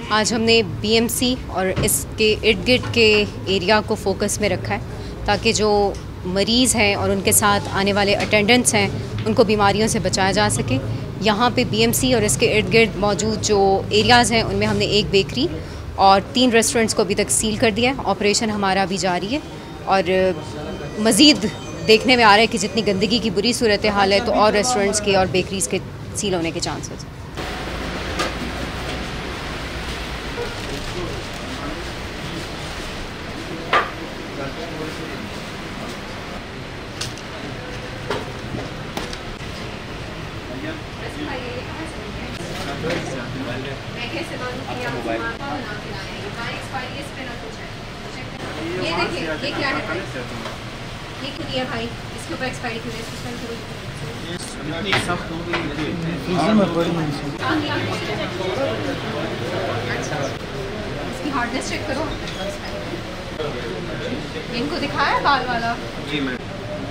आज हमने बीएमसी और इसके इर्द गिर्द के एरिया को फोकस में रखा है ताकि जो मरीज़ हैं और उनके साथ आने वाले अटेंडेंट्स हैं उनको बीमारियों से बचाया जा सके। यहाँ पे बीएमसी और इसके इर्द गिर्द मौजूद जो एरियाज़ हैं उनमें हमने एक बेकरी और 3 रेस्टोरेंट्स को अभी तक सील कर दिया है। ऑपरेशन हमारा अभी जारी है और मज़ीद देखने में आ रहा है कि जितनी गंदगी की बुरी सूरत हाल है तो और रेस्टोरेंट्स के और बेकरीज़ के सील होने के चांसेस हैं। ये देखिए, ये क्या है भाई? ये क्यों दिया भाई? इसके ऊपर एक्सपायरी क्यों है? अच्छा, इसकी हार्डनेस चेक करो। इनको दिखाया बाल वाला? जी मैम।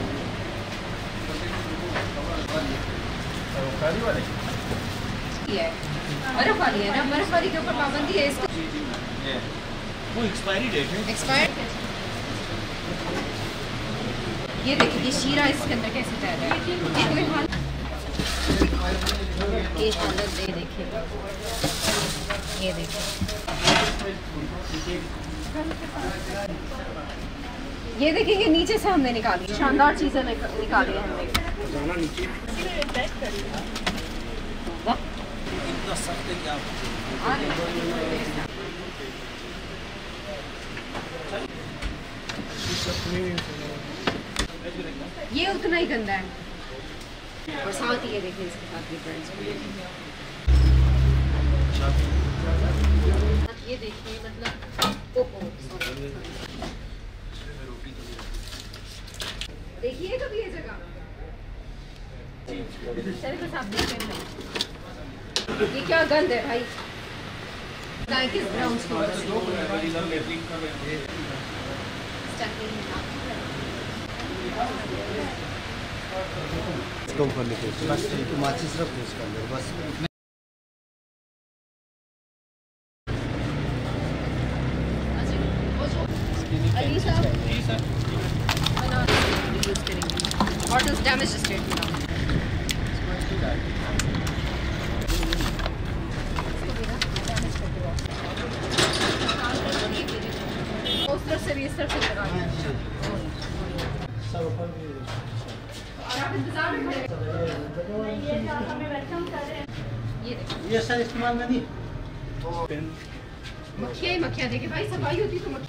ये बर्फ वाली है ना, बर्फ वाली के ऊपर पाबंदी है इसको। वो एक्सपायरी डेट है। एक्सपायर्ड। ये देखिए ये शीरा इसके अंदर कैसे तैयार है। ये हालत दे देखिए, ये देखिए, ये देखिए ये नीचे से हमने निकाली, शानदार चीज़ें निकाली है हमने। ये उतना ही गंदा है और साथ ही ये देखिए इसके साथ डिफरेंस ये देखिए, मतलब देखिए कभी ये जगह चलिए बस आप देखते हैं ये क्या गंद है भाई। किस ग्राउंड कम करने के लिए माचिस रख दो इसके अंदर बस। Bottles damage the state now. उस तरफ से भी इस तरफ से लगा ये सर इस्तेमाल में नहीं। मक्खियाँ देखिए भाई, सफाई होती तो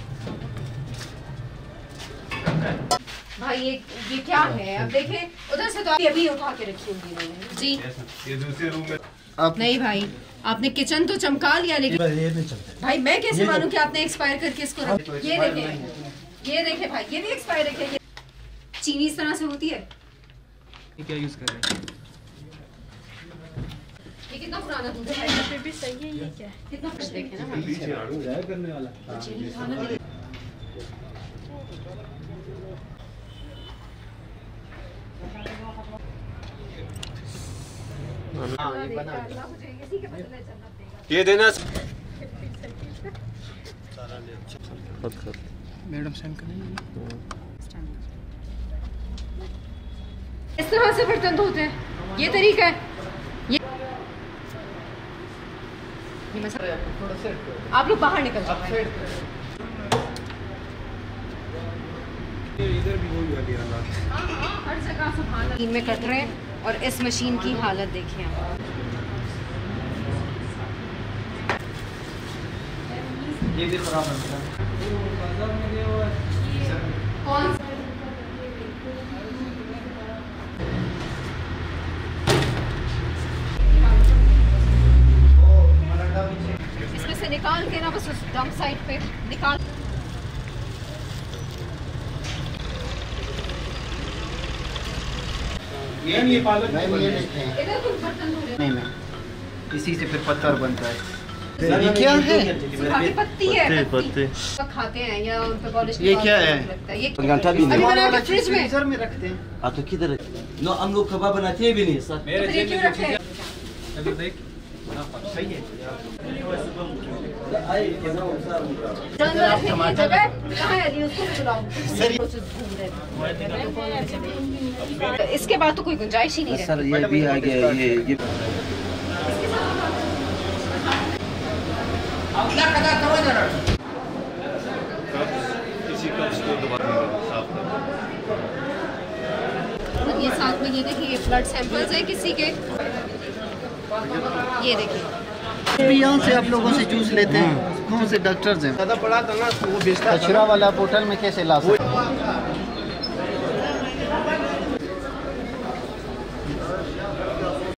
भाई ये क्या है? अब देखें उधर से तो अभी उठा के रखी होगी इन्होंने जी। ये दूसरे रूम में आप नहीं भाई, आपने किचन तो चमका लिया लेकिन ये नहीं चलता भाई मैं कैसे मानूं कि आपने एक्सपायर करके इसको रख। ये देखें भाई, ये भी एक्सपायर है। ये चीनी इस तरह से होती है। ये क्या यूज कर रहे हैं? ये कितना पुराना दूध है? फिर भी सही है। ये क्या है? कितना फ्रेश देखें ना भाई। करने वाला। ये देना मैडम सेंड करेंगे। इस तरह से बर्तन धोते हैं, ये तरीका है। ये मसाला आप लोग बाहर निकल जाओ। इधर भी वही वाली हालत। हर जगह सुभान अल्लाह में कट रहे हैं और इस मशीन की हालत देखिए आप। ये भी खराब है। कौन इसमें से निकाल के ना बस उस डंप साइड पे निकाल। ये पालक ये देखते हैं। इधर कुछ बर्तन धो रहे नहीं मैं इसी से फिर पत्थर बनता है। ये क्या है? सूखी पत्ती है, पत्ती खाते हैं या उन पे पॉलिश। ये क्या है? ये घंटा भी अभी बना के फ्रिज में फ्रीजर में रखते हैं। हाँ तो किधर नो हम लोग कबाब बनाते हैं भी नहीं सर। मेरे क्यों रखते हैं? अभी देख सही है। इसके बाद तो कोई गुंजाइश ही नहीं है। सर ये भी आ गया ये इसी का उसको दोबारा साफ कर और ये साथ में ये देखिए, ये ब्लड सैंपल्स है किसी के, ये देखिए। भी यहाँ से आप लोगों से चूस लेते हैं। कौन से डॉक्टर्स हैं? ज़्यादा पड़ा था ना तो वो बेचता कचरा वाला बोतल में कैसे ला सकते हैं?